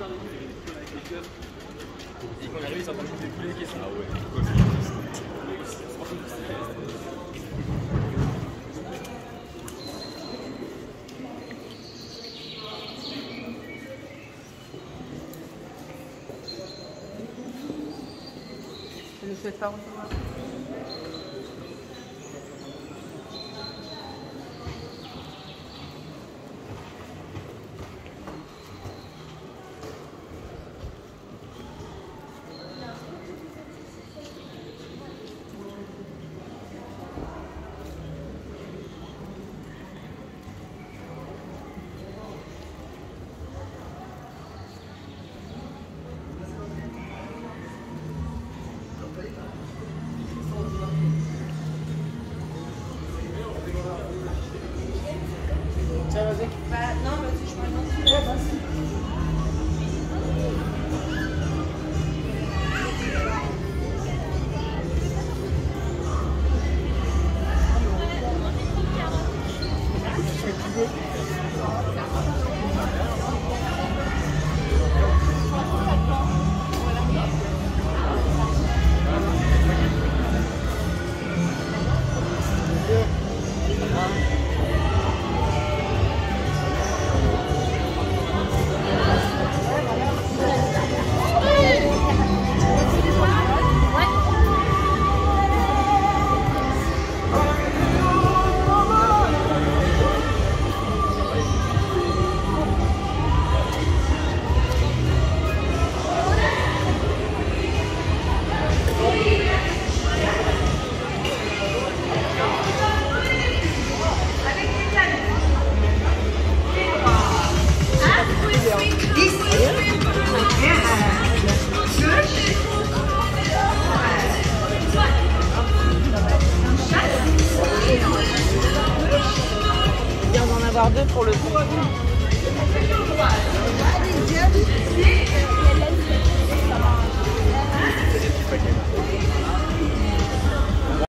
Et quand on arrive, ils sont en train de couper tous les caissons. Ah ouais. Je ne souhaite pas recevoir. Tiens, vas-y. Bah, non, vas-y, je m'annonce. Ouais, vas-y. Bien d'en avoir deux pour le coup.